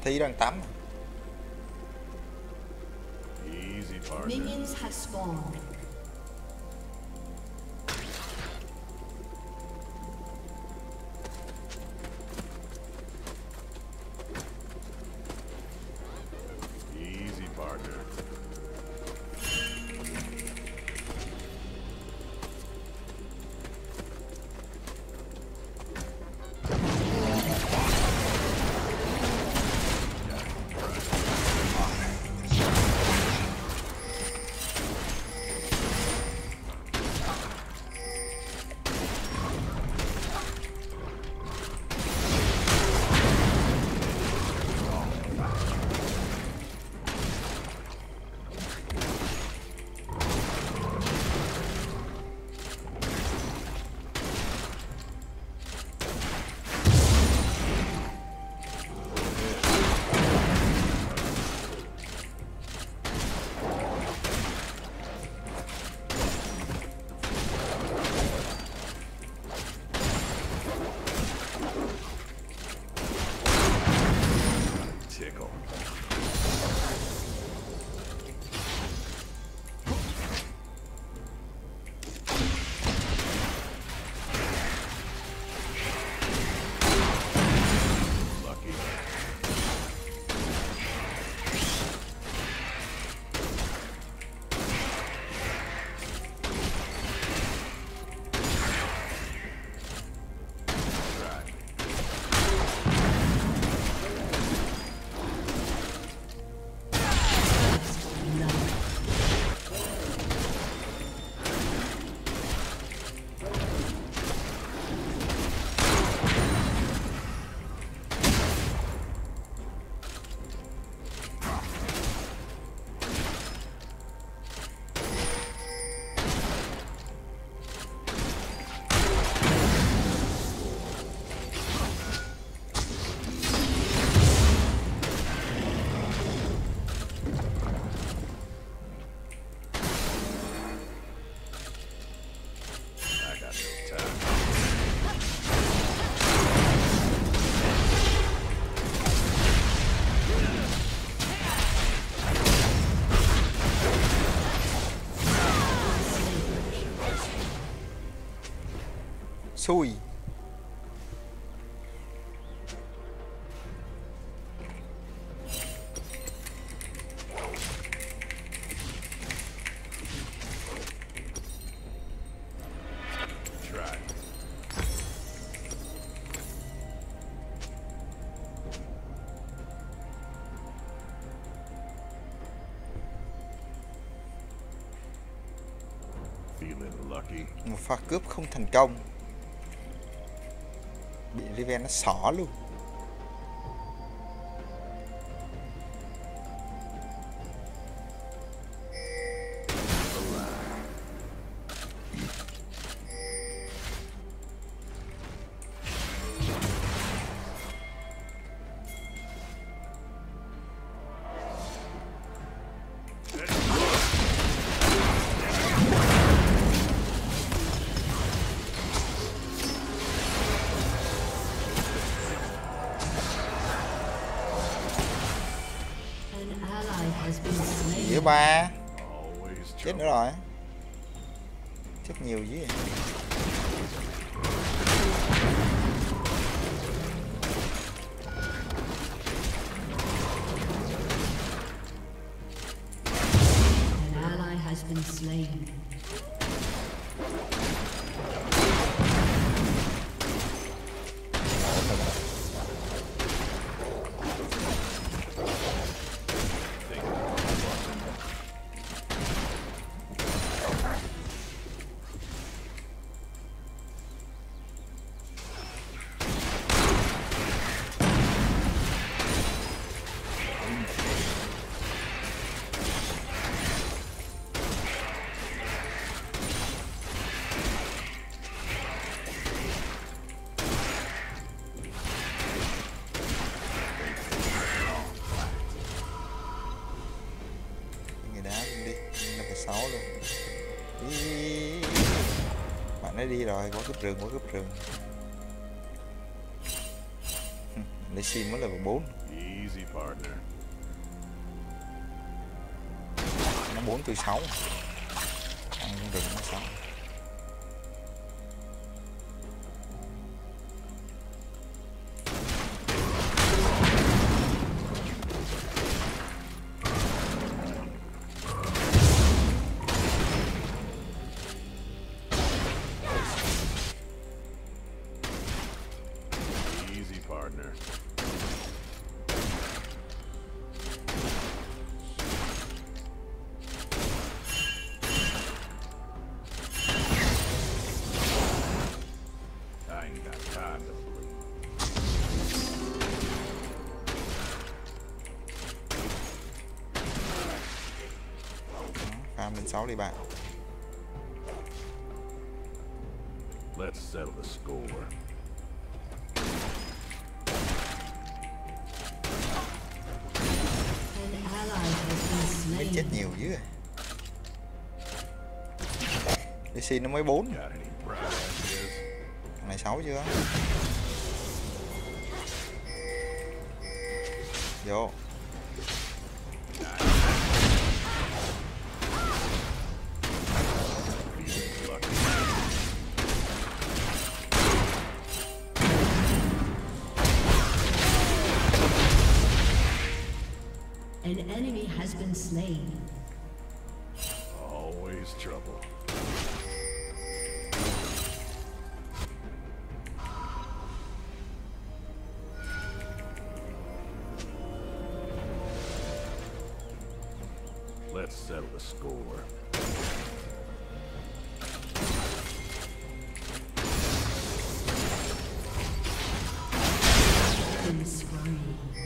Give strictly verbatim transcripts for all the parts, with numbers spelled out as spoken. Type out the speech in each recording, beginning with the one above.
Tí đang tắm. Minions have spawned. Easy, partner. Xui. Một pha cướp không thành công. Bị Riven nó xỏ luôn. Giữa ba chết nữa rồi, chết nhiều dữ vậy. An ally has been slain. sáu luôn. Ý... bạn ấy đi rồi, có cướp rừng, có cướp rừng. Lấy sim mới level bốn. Easy, partner. Nó bốn từ sáu. Ăn con rừng nó sáu. Easy, partner. I ain't got time to bleed. Farm lên sáu đi bạn. Let's settle the score. An ally has been Mới chết slain. nhiều dữ à. Đi xin nó mới bốn. Got any bright ideas? Thằng này sáu chưa? Vô. An enemy has been slain. Always trouble. Let's settle the score. Killing spree.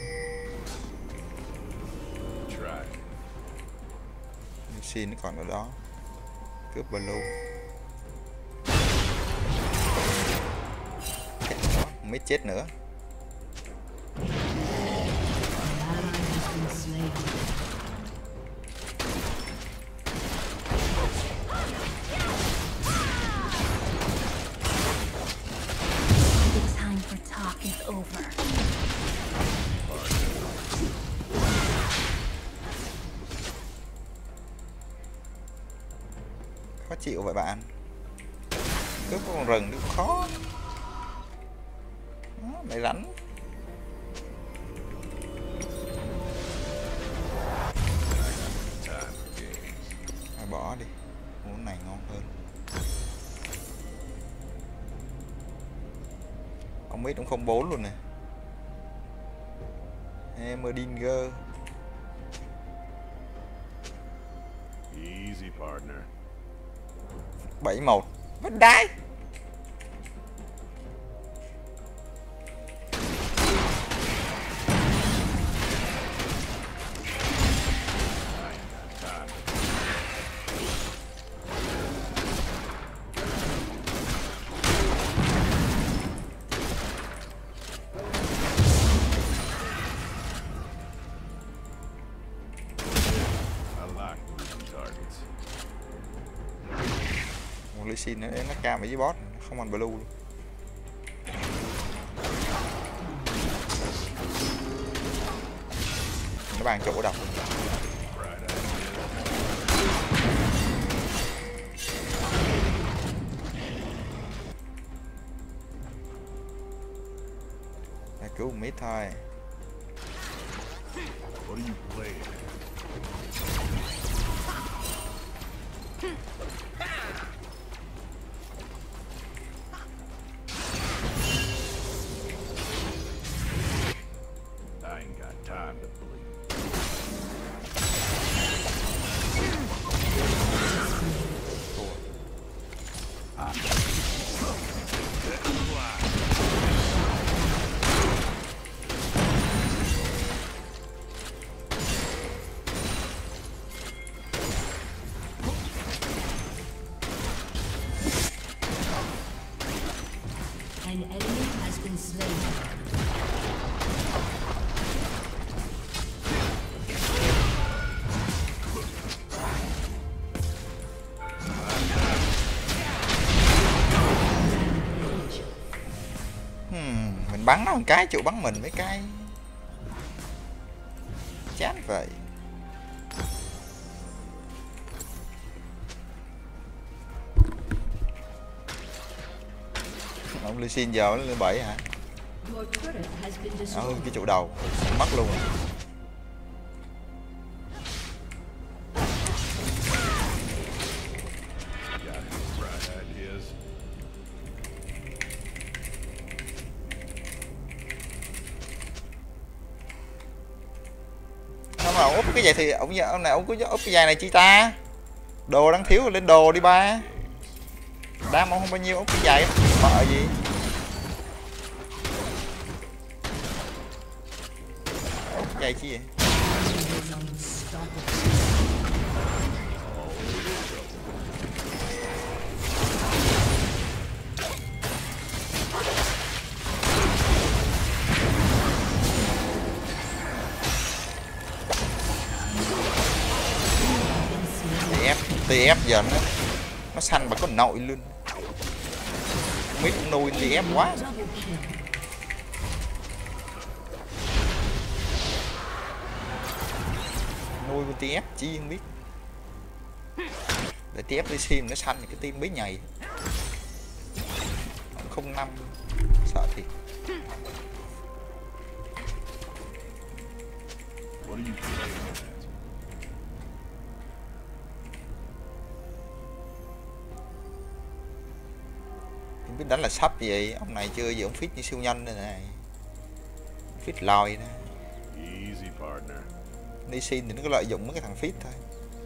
Try. Đi xin nó còn ở đó. Cướp blue. Chết nó, không biết chết nữa. An ally has been slain. The time for talk is over. Khó chịu vậy bạn. Cướp con rừng cũng khó. Đó, mày rắn. Time for games. Mày bỏ đi. Muốn này ngon hơn. Ông biết cũng không bốn luôn nè. Emerdinger. Easy, partner. bảy một. Vẫn đái. I like losing targets. Một Lee Sin nữa nó cam ở dưới boss. Không ăn blue luôn. Nó bàn chỗ độc. Bright idea. Để cứu mid thôi. What are you playing? I ain't got time to bleed. An enemy has been slain. Hmm, mình bắn nó một cái chịu bắn mình mấy cái. vậy. Ông Lee Sin giờ nó lên bảy hả? Your turret has been Nó destroyed. cái chỗ đầu mất luôn rồi. Got any bright ideas? Nó mà úp cái giày thì ông ông này ông cứ úp cái giày này chi ta? Đồ đang thiếu lên đồ đi ba. Đam ông không bao nhiêu úp cái giày sợ gì? Úp cái giày chi vậy? tê ép tê ép giờ nó nó xanh mà có nội luôn. Mít cũng nuôi tê ép quá. Double kill. Nuôi con tê ép chi không biết. Để tê ép đi sim nó xanh cái tim bí nhầy. Không năm sợ thiệt. What are you playing at? Không biết đánh là sắp gì. Ông này chưa gì ông fit như siêu nhân đây này. Fit lòi nè. Easy, partner. Đi xin thì nó có lợi dụng mấy cái thằng fit thôi.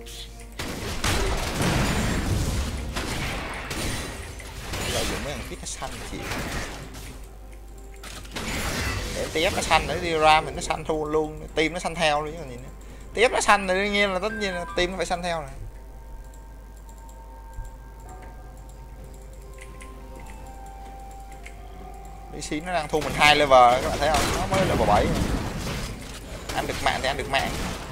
Lợi dụng mấy thằng fit nó xanh chị. Để tê ép nó xanh để đi ra mình nó xanh thua luôn, tim nó xanh theo luôn chứ còn gì nữa. tê ép nó xanh thì đương nhiên là tất nhiên là tim nó phải xanh theo này. Đi xin nó đang thu mình hai level các bạn thấy không? Nó mới level bảy. Ăn được mạng thì ăn được mạng.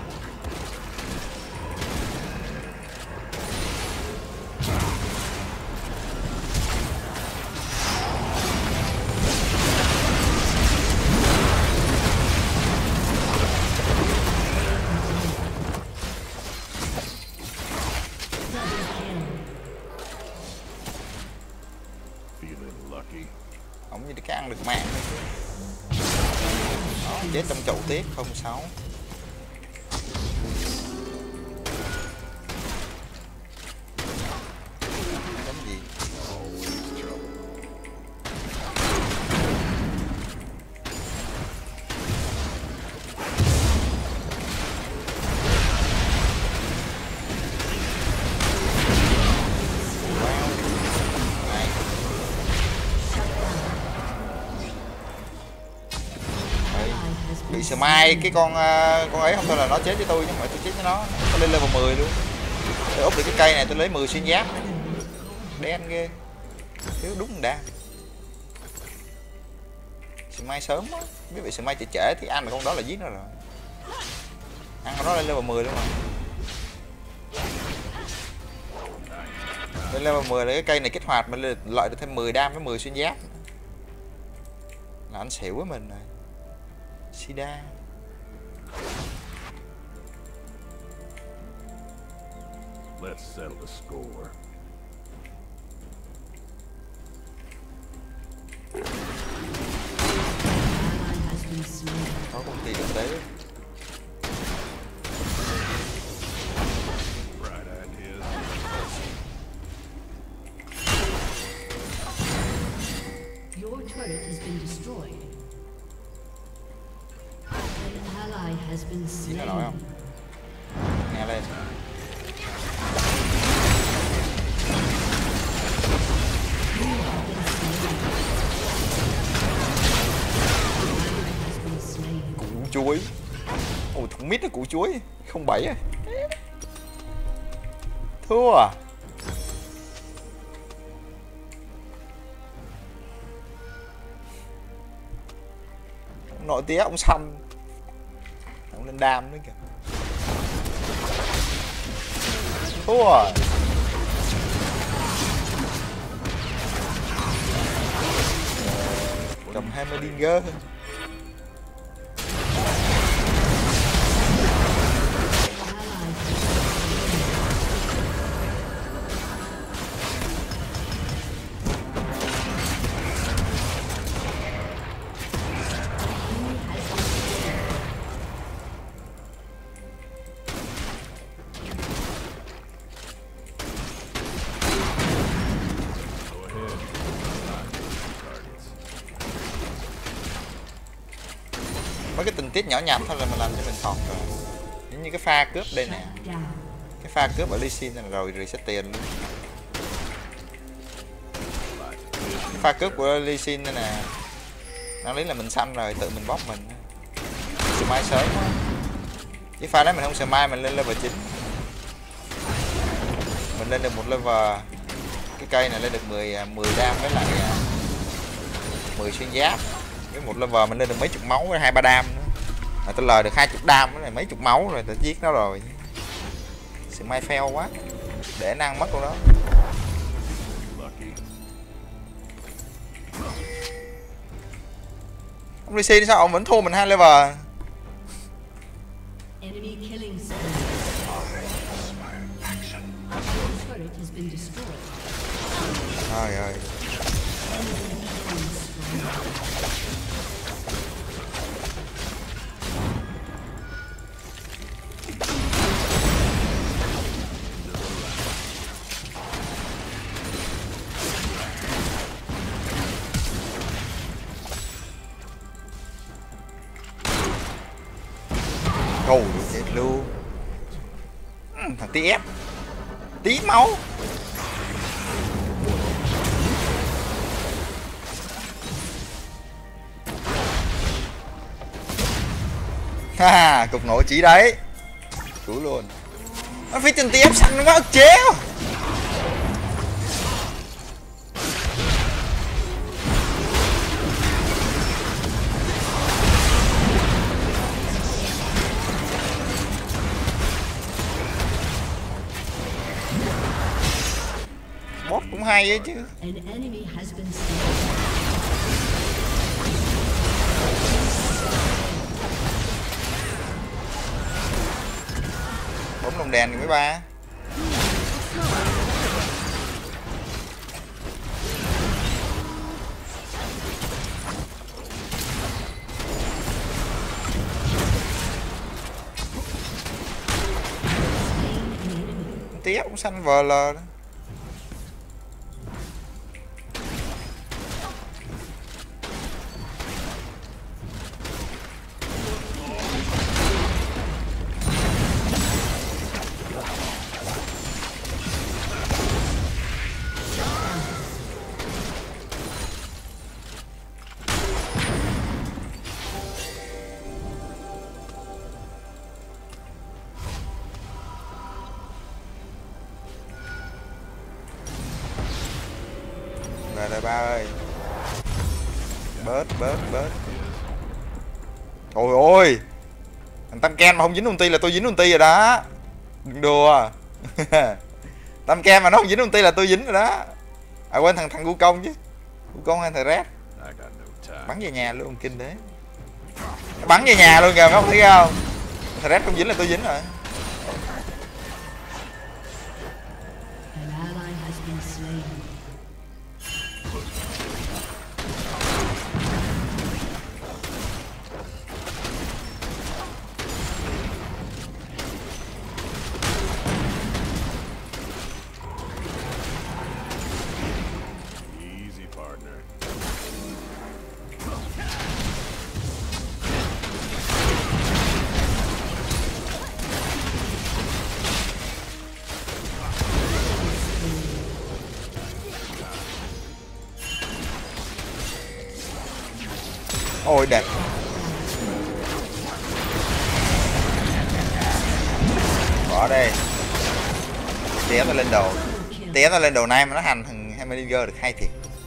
Feeling lucky? Ông như cái ăn được mạng thôi chứ. Đó, chết trong chậu tiết không sáu. Giống gì? Always trouble. Này. Đấy. Bị smite cái con uh, con ấy không thôi là nó chết với tôi chứ không phải tôi chết với nó. Tôi lên level mười luôn. Tôi úp được cái cây này tôi lấy mười xuyên giáp. Đen ghê. Thiếu đúng đa. Smite sớm á. Biết bị smite trễ trễ thì ăn được con đó là giết nó rồi. Ăn con đó lên level mười luôn rồi. Lên level mười là cái cây này kích hoạt mình lợi được thêm mười đam với mười xuyên giáp. Là anh xỉu với mình rồi. Sida. Let's settle the score. Ally has been slain. Có công ty thực tế. Bright ideas? Your turret has been destroyed. An ally has been Chỉ là nói slain. không? Nghe lên. Has been slain. Củ chuối. Ồ thằng mít nó củ chuối. Không bảy à. Thua à. Nội tía ông xăm. Ông lên đam nữa kìa. Thua à. Cầm hai mươi dinger. mấy cái tình tiết nhỏ nhặt thôi là mình làm cho mình thọt rồi. Giống như cái pha cướp đây nè, cái pha cướp ở Lee Sin này rồi reset tiền luôn. Cái pha cướp của Lee Sin đây nè, đáng lý là mình xanh rồi tự mình bóc mình. Smite sớm quá. Cái pha đấy mình không smite mình lên level chín, mình lên được một level. Cái cây này lên được mười mười đam với lại mười xuyên giáp, với một level mình lên được mấy chục máu với hai ba đam nữa. Mà tôi lời được hai chục đam với này mấy chục máu rồi tôi giết nó rồi. Smite fail quá, để năng mất luôn đó. Ông Lee Sin sao ông vẫn thua mình hai level? Enemy killing spree. Turret has been destroyed. Trời ơi. Cầu chết luôn. Thằng tí ép tí máu. Ha, cục nổ chỉ đấy. Cứu luôn. Nó phía trên tí ép xanh nó quá ức chế. Bot cũng hay ấy chứ. An enemy has been slain. Bóng lồng đèn mấy ba. Tiếp cũng xanh vờ lờ đó. Về rồi ba ơi. Bớt bớt bớt. Ôi ôi. Thằng Tam Ken mà không dính ulti là tôi dính ulti rồi đó. Đừng đùa. Tam Ken mà nó không dính ulti là tôi dính rồi đó. À quên thằng thằng Gu Công chứ. Gu Công hay thằng Red. Bắn về nhà luôn kinh đấy. Bắn về nhà luôn kìa, các bạn thấy không? Thằng Red không dính là tôi dính rồi. An ally has been slain. Easy, partner. Ôi đẹp. Bỏ đây. Té nó lên đầu. Té nó lên đầu này mà nó hành thằng Hammerdinger được hay thiệt.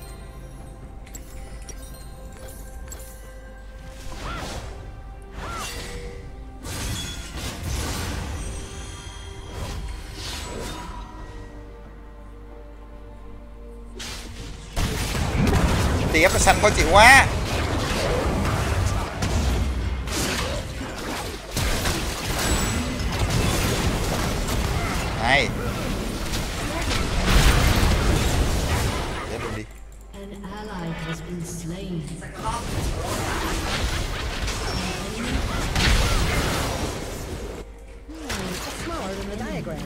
Té nó xanh khó chịu quá. Này. Chết luôn đi. An ally has been slain. Smaller than the diagram.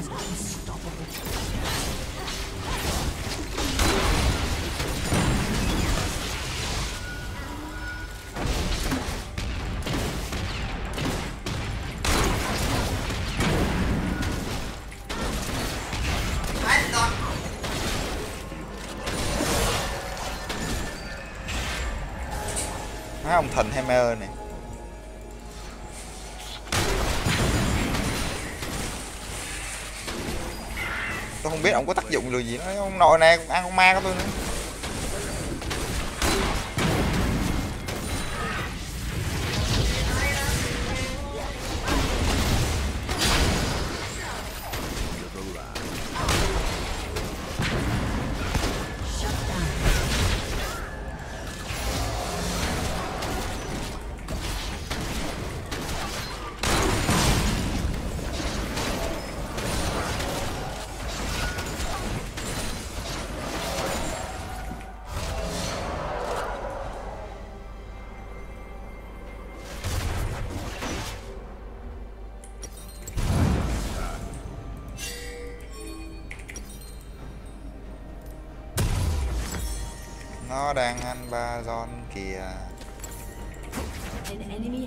Má ông thần Hammer này. Tôi không biết ông có tác dụng gì nó, ông nội này ăn con ma của tôi nữa. Nó đang ăn ba giòn kìa. An enemy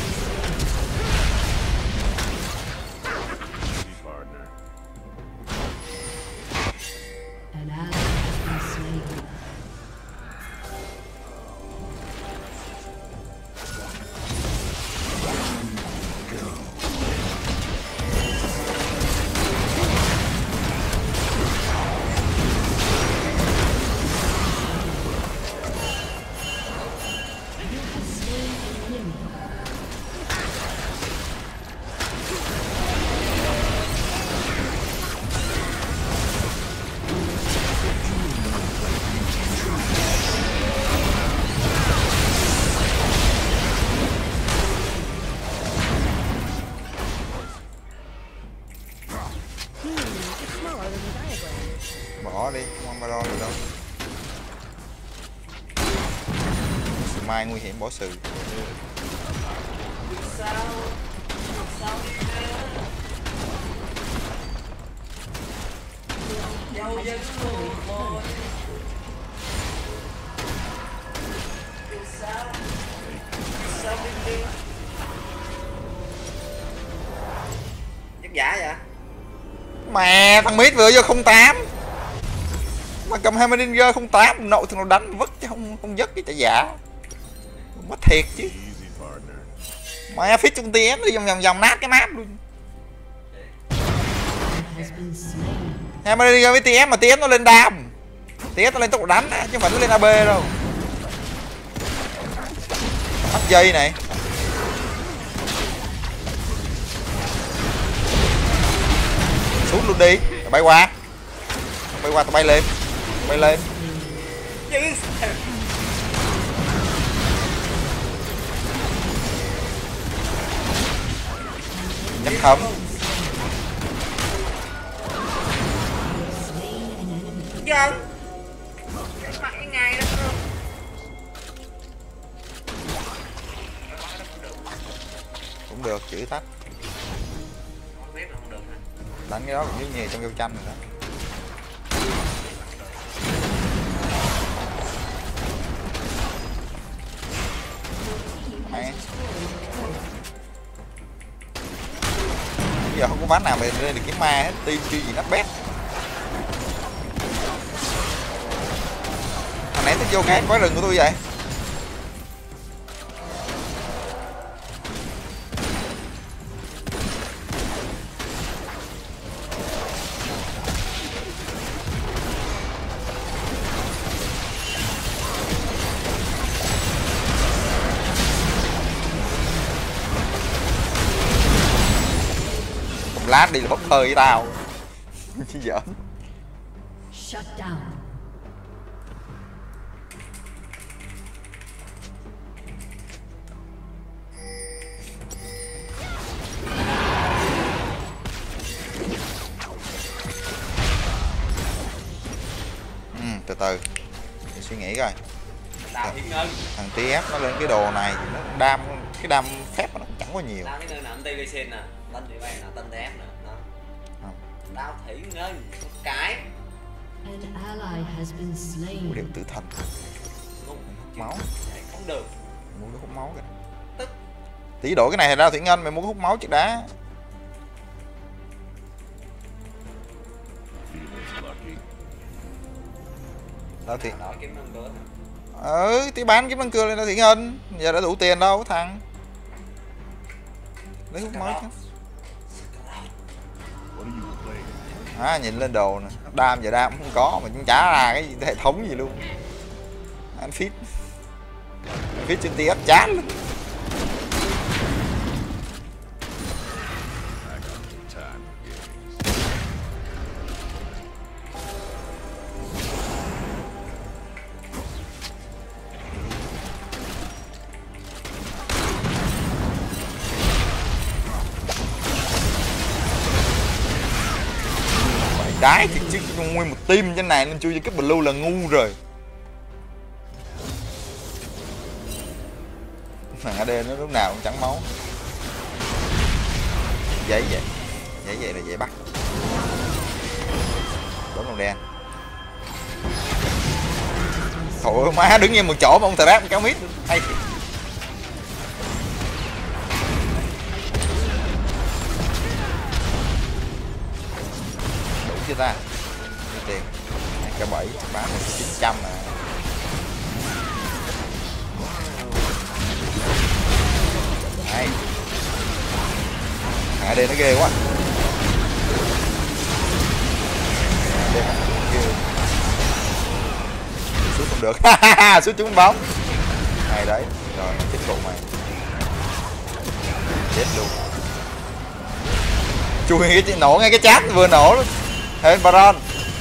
Partner. an ally has been slain. It's smaller than the diagram. Bỏ đi, không ăn Baron được đâu. Sử mai nguy hiểm bỏ sử. Chắc giả vậy? Mẹ thằng mít vừa vô không tám mà cầm Hammer Ninja không tám nậu thằng nó đánh vứt chứ không không dứt cái chả giả. Mất thiệt chứ. Easy, partner. Mẹ fit trong tê ép đi vòng vòng vòng nát cái map luôn. Has been slain. Hammer Ninja với tê ép mà tê ép nó lên đam. tê ép nó lên tốc độ đánh chứ không phải nó lên a bê đâu. Bắt dây này. Xuống luôn đi, bay qua. Bay qua tao bay lên. Bay lên. Nhấp thấm. Dân mặt cái ngày đó không? Cũng được, chữ tách. Không biết là không được hả? Đánh cái đó cũng như nhề trong kêu tranh rồi đó. Mẹ. Bây giờ không có ván nào về lên được kiếm ma hết, team chưa gì nắp bét. Thằng nãy thích vô cái quái rừng của tôi vậy. Lát đi là bốc hơi với tao. Chứ giỡn. Shut down. Ừ, từ từ để suy nghĩ coi. Đào Thiện Ngân. Thằng tê ép nó lên cái đồ này nó đam cái đam phép nó cũng chẳng có nhiều. Đào cái nơi nào anh Tây Sinh nè, tên chị bạn là tên tê ép nè, đó. Không. Đào Thiện Ngân, một cái. An ally has been slain. Điều tự thân. Ngu. Máu. Vậy không được. Muốn cái hút máu kìa. Tức. Tỷ đổi cái này ra Thủy Ngân mày muốn cái hút máu chứ đã. Feeling lucky. Đó thì Đó kiếm năm bữa. Ừ, tí bán kiếm năng cưa lên nó thiện hơn. Giờ đã đủ tiền đâu thằng. Lấy hút mới chứ. What are you playing? À, nhìn lên đồ nè, đam giờ đam cũng không có mà cũng chả ra cái gì, hệ thống gì luôn. Anh fit. Anh fit trên tí ấp chán luôn. I got no time for games. Phải đái thì chứ nguyên một team trên này nên chui cho cái blue là ngu rồi. Thằng a đê nó lúc nào cũng trắng máu. Giấy vậy. Giấy vậy là dễ bắt. Đóng đồng đen. Thôi má đứng yên một chỗ mà ông thờ ráp kéo mít. Hay thiệt. Đủ chưa ta? Nhiều tiền. K bảy bán một chín trăm à. Hay. Thằng a đê nó ghê quá. a đê nó ghê. Xuống không được. Xuống trúng bóng. Hay đấy. Rồi chết cụ mày. Chết luôn. Chui cái nổ ngay cái chat vừa nổ luôn. Thế Baron.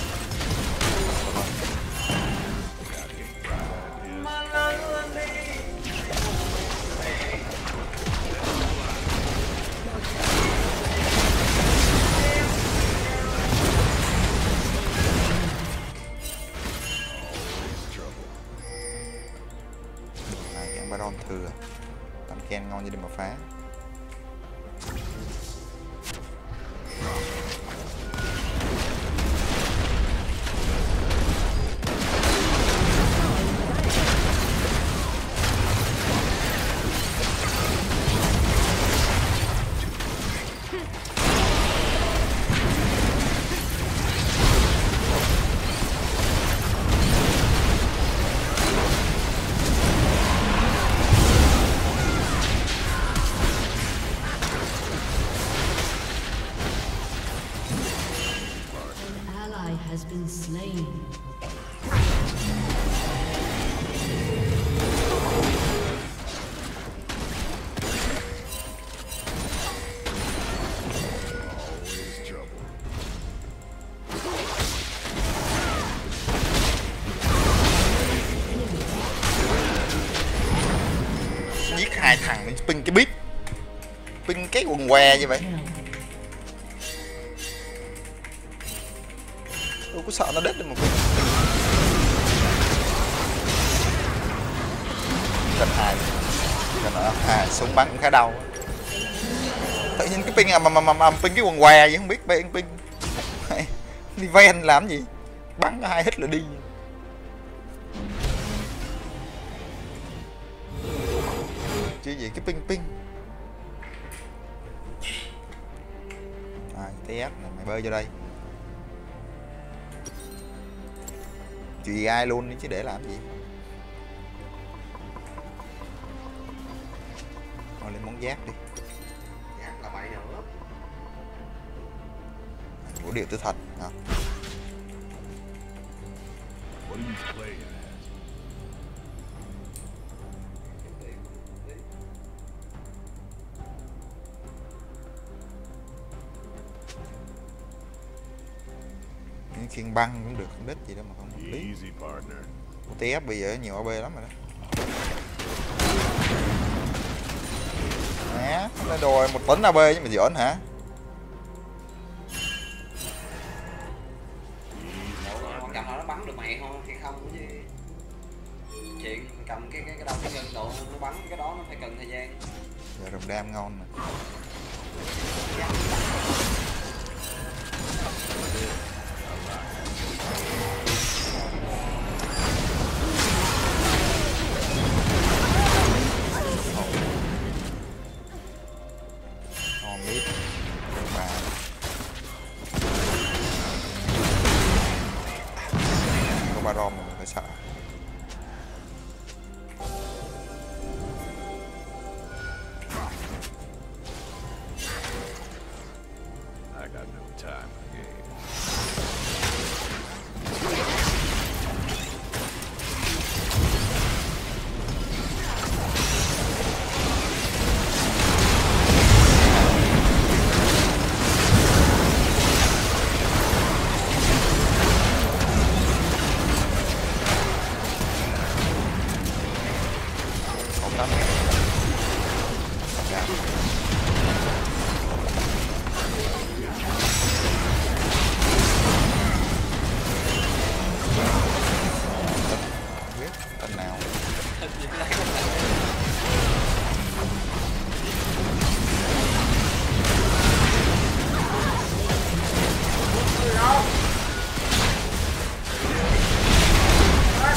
Baron thừa. Tầm Ken ngon như đi mà phá. Has been slain. Always trouble. Giết hai thằng mình ping cái bít. Ping cái quần què như vậy. Tôi có sợ nó đứt được một cái. Cần hai. Cần ở à, súng bắn cũng khá đau. Tự nhiên cái ping à mà mà mà, mà ping cái quần què gì không biết ping ping. Đi ven làm gì? Bắn có hai hit là đi. Chứ gì cái ping ping. À, tê ép này mày bơi vô đây. Chùi ai luôn đi chứ để làm gì. Thôi lên món giáp đi. Giáp là vậy nữa. Vũ điệu tử thần hả? What are you playing as? Những khiên băng cũng được, không đích gì đâu mà không hợp lý. Easy, partner. tê ép bây giờ nhiều a bê lắm rồi đó. Nè, nó đòi một tấn a bê chứ mà giỡn hả? Con cầm nó bắn được mày không hay không chứ. Chuyện cầm cái cái cái đầu cái ngân độ nó bắn cái đó nó phải cần thời gian. Giờ đồng đam ngon nè. Baron mình phải sợ.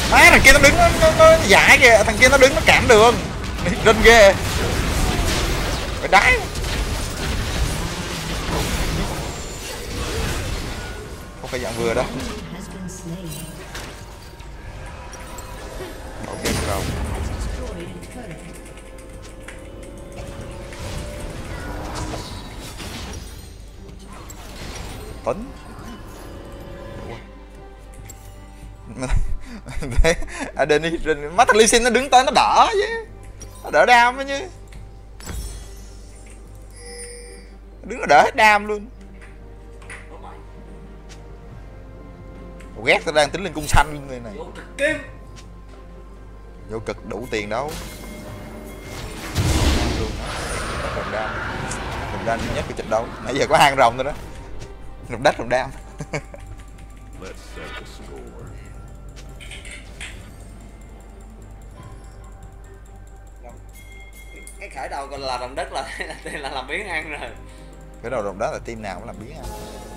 Má thằng kia nó đứng nó, nó, nó giải kìa, thằng kia nó đứng nó cản đường. Rinh ghê. Phải đái. Không phải dạng vừa đó. Has been slain. Ok rồi. Has destroyed a turret. Tính. Đấy, Aden mắt thằng Lee Sin nó đứng tới nó đỡ chứ. Nó đỡ đam đó chứ. Đứng nó đỡ hết đam luôn. Ghét tao đang tính lên cung xanh luôn người này. Vô cực kim. Vô cực đủ tiền đâu. Luôn đó. Rồng đam. Rồng đam duy nhất của trận đấu. Nãy giờ có hai rồng thôi đó. Rồng đất rồng đam. Let's set the score. Cái khởi đầu còn là đồng đất là là, là làm biến ăn rồi. Cái đầu rồng đất là team nào cũng làm biến à.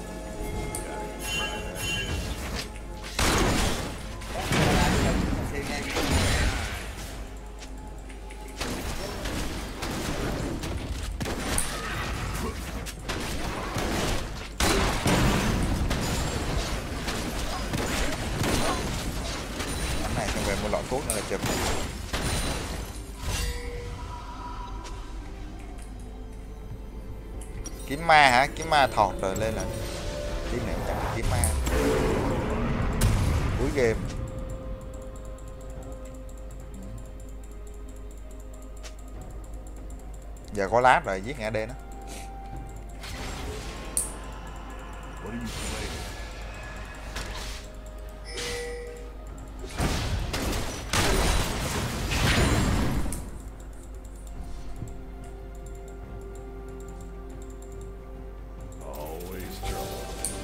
Cái này xong về mua lọ thuốc nữa là chụp. Kiếm ma hả? Kiếm ma thọt rồi lên là team này chắc là kiếm ma. Cuối game. Giờ có lát rồi giết ngã đê nó. What are you playing? Always trouble.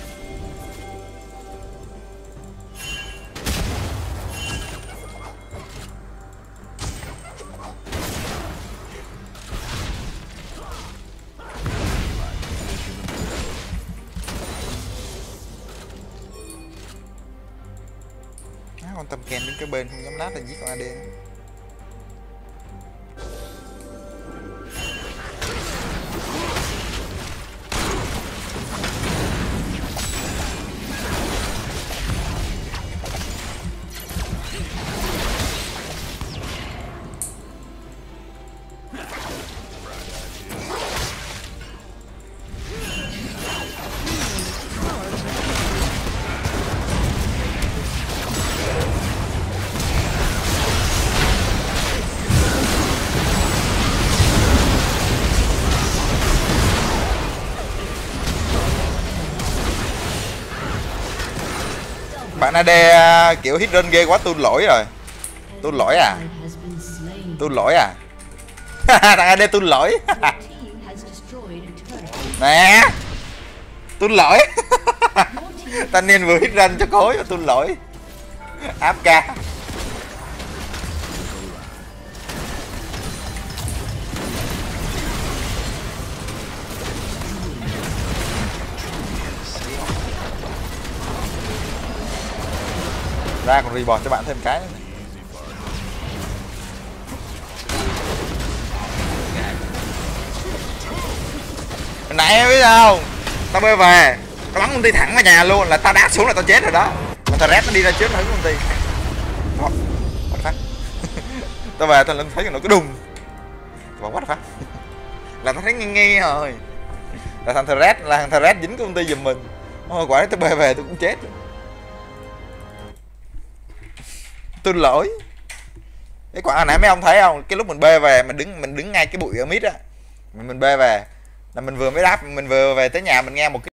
Á, con Tâm Ken đứng cái bên không dám lát là giết con a đê nữa. Bạn a đê kiểu hit run ghê quá, tuôn lỗi rồi. Tuôn lỗi à? Has been slain. Tuôn lỗi à? Thằng a đê tuôn lỗi. Your team has destroyed a turret. Nè. Tuôn lỗi. Your team Thanh niên vừa hit run cho khối và tuôn lỗi. Áp ca. Ra còn report cho bạn thêm cái nữa. Hồi nãy em biết sao? Tao bơi về, tao bắn công ty thẳng vào nhà luôn, là tao đáp xuống là tao chết rồi đó. Mà thằng Red nó đi ra trước nó hứng công ty. Đó, what the fuck. Tao về tao lên thấy nó cái đùng. Tao bảo what the fuck. Là tao thấy nghi nghi rồi. Là thằng Red là thằng Red dính công ty giùm mình. Ôi quả đấy tao bơi về tôi cũng chết. Tôi lỗi. Cái quả hồi nãy mấy ông thấy không, cái lúc mình bê về mình đứng mình đứng ngay cái bụi ở mid á, mình mình bê về là mình vừa mới đáp, mình vừa về tới nhà mình nghe một cái